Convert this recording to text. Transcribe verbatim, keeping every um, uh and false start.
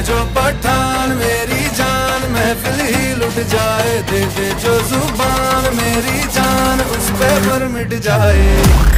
जो पठान मेरी जान महफिल ही लुट जाए, दे दे जो जुबान मेरी जान उस पे पर मिट जाए।